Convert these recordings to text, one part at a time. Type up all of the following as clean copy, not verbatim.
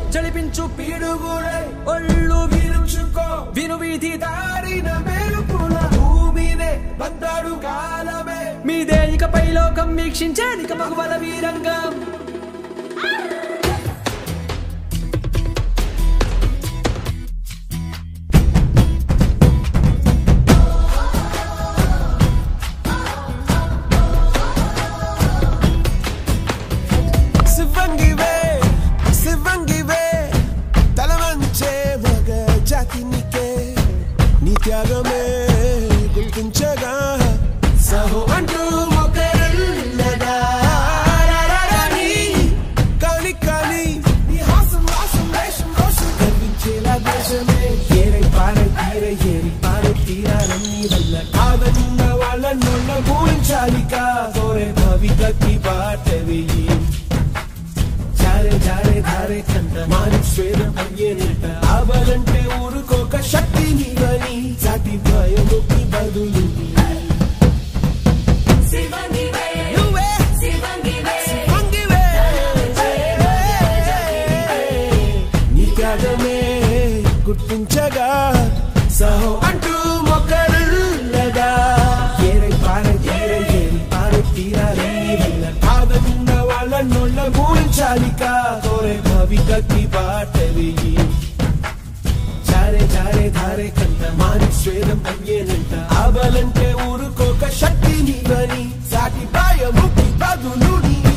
జలిపించు పీడుగుడై ఒళ్ళు విరుచుకో వినువీధి దారిన మెరుపుల భూమినే బందాడు కాలమే మీదే ఇకపై లోకం వీక్షించేదిక మగవల వీరంగం త్యాగమే గుర్తించగా సహో అంటూ మొక్కరుల్లగా కాని కాని నీ హాసం వాసం వేషం రోషం కనిపించేలా దేశమే ఏరై పారై తీరై ఏరి పారై తీరాలన్నీ వల్ల కాదన్న వాళ్ళ నొల్ల ఊహించాలిక కోరే భవితకి బాటవి జారే జారే ధారే కంట మాని స్వేదం అయ్యేనంట ఆబలంటే ఊరుకోక శక్తి నీవని సాటి భయముకి బదులు నీ త్యాగమే గుర్తించగా సహో అంటూ మొక్కరుల్లగా ఏరై పారై తీరై ఏరి పారై తీరాలన్నీ వల్ల కాదన్న వాళ్ళ నొల్ల ఊహించాలిక కోరే భవితకి బాటవి జారే జారే ధారే కంట మాని స్వేదం అయ్యేనంట ఆబలంటే ఊరుకోక శక్తి నీవని సాటి భయముకి బదులు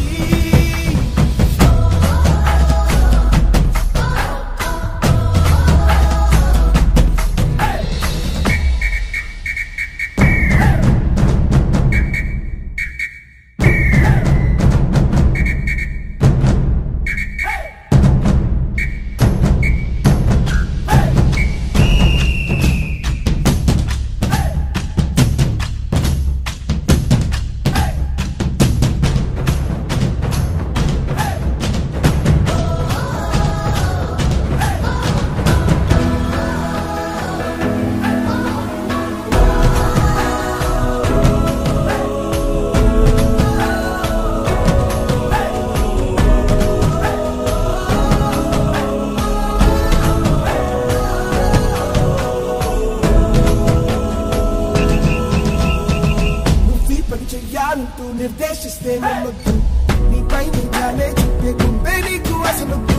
చెయ్యాలంటూ నిర్దేశిస్తే నమ్మద్దు నీపై నిజాలే చెప్పే గుంపే నీకు అసలొద్దు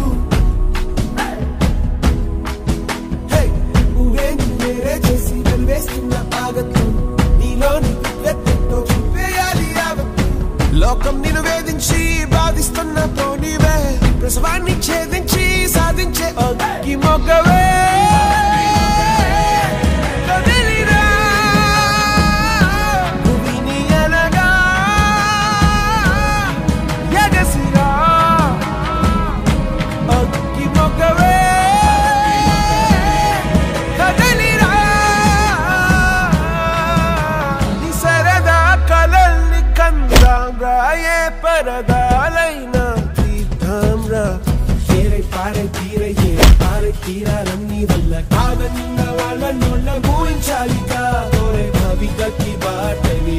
నువ్వే వేరే చేసి వెలివేస్తున్న ఆగత్తు నీలోని వ్యక్తితో చూపేయాలి ఆగత్తు లోకం నిన్ను వేధించి బాధిస్తున్న పోనీవే ప్రసవాన్ని ఛేదించి సాధించే అగ్గి మొగ్గవే పరదాలైనా తీర్థంరా ఏరై పారై తీరై ఏరి పారై తీరాలన్నీ వల్ల కాదన్న వాళ్ళ నొల్ల ఊహించాలిక కోరే భవితకి బాటవి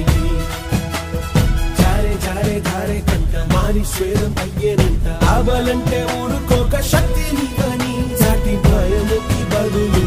జారే జారే ధారే కంట మాని స్వేదం అయ్యేనంట ఆబలంటే ఊరుకోక శక్తి నీవని సాటి భయముకి బదులు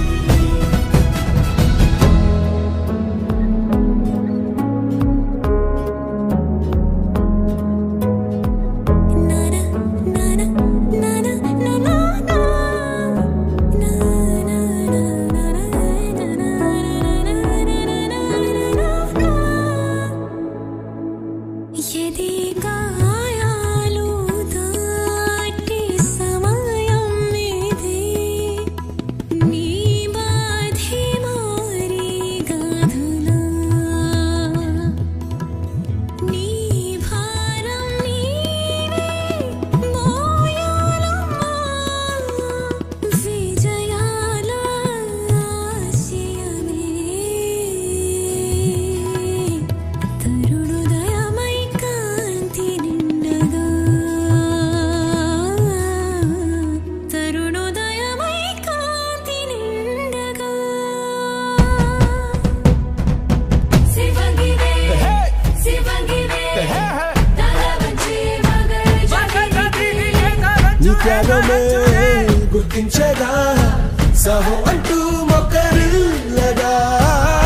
త్యాగమే గుర్తించగా సహో అంటూ మొక్కరిల్లగా